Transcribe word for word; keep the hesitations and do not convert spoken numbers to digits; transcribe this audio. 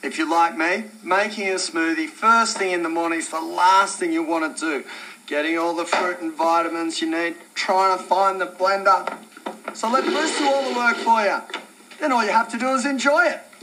If you're like me, making a smoothie first thing in the morning is the last thing you want to do. Getting all the fruit and vitamins you need, trying to find the blender. So let Bruce do all the work for you. Then all you have to do is enjoy it.